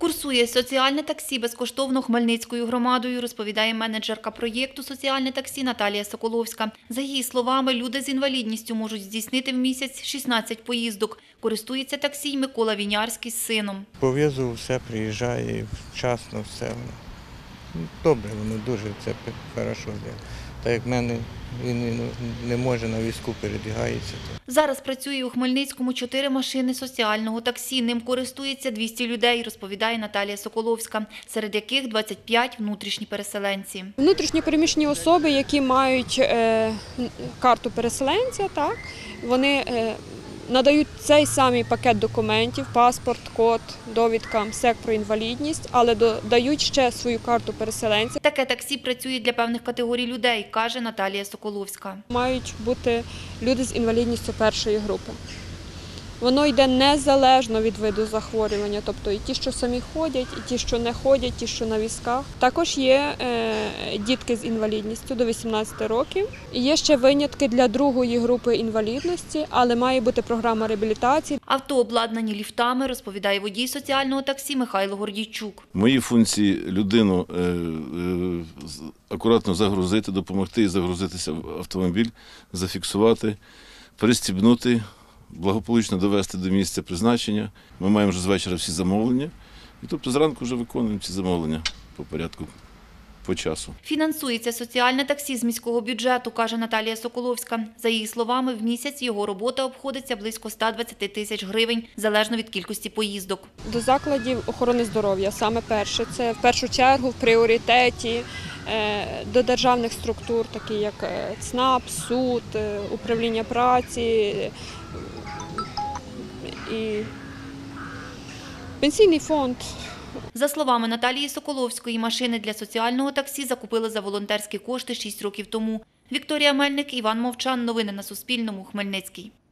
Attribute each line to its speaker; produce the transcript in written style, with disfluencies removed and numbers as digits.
Speaker 1: Курсує соціальне таксі безкоштовно Хмельницькою громадою, розповідає менеджерка проєкту «Соціальне таксі» Наталія Соколовська. За її словами, люди з інвалідністю можуть здійснити в місяць 16 поїздок. Користується таксі й Микола Вінярський з сином.
Speaker 2: Пов'язу все приїжджає, вчасно все. Добре, воно дуже це хорошо. Так як в мене він не може на візку передвигається.
Speaker 1: Зараз працює у Хмельницькому 4 машини соціального таксі. Ним користується 200 людей, розповідає Наталія Соколовська, серед яких 25 – внутрішні переселенці.
Speaker 3: Внутрішньо переміщені особи, які мають карту переселенця, так, вони надають цей самий пакет документів, паспорт, код, довідка, МСЕК про інвалідність, але додають ще свою карту переселенця.
Speaker 1: Таке таксі працює для певних категорій людей, каже Наталія Соколовська.
Speaker 3: Мають бути люди з інвалідністю першої групи. Воно йде незалежно від виду захворювання, тобто і ті, що самі ходять, і ті, що не ходять, ті, що на візках. Також є дітки з інвалідністю до 18 років. І є ще винятки для другої групи інвалідності, але має бути програма реабілітації.
Speaker 1: Авто обладнані ліфтами, розповідає водій соціального таксі Михайло Гордійчук.
Speaker 4: Мої функції – людину акуратно загрузити, допомогти загрузитися в автомобіль, зафіксувати, пристібнути, благополучно довести до місця призначення. Ми маємо вже з вечора всі замовлення, і тобто зранку вже виконуємо ці замовлення по порядку, по часу.
Speaker 1: Фінансується соціальне таксі з міського бюджету, каже Наталія Соколовська. За її словами, в місяць його робота обходиться близько 120 тисяч гривень, залежно від кількості поїздок.
Speaker 3: До закладів охорони здоров'я саме перше. Це в першу чергу в пріоритеті до державних структур, такі як ЦНАП, суд, управління праці і пенсійний фонд.
Speaker 1: За словами Наталії Соколовської, машини для соціального таксі закупили за волонтерські кошти 6 років тому. Вікторія Мельник, Іван Мовчан. Новини на Суспільному. Хмельницький.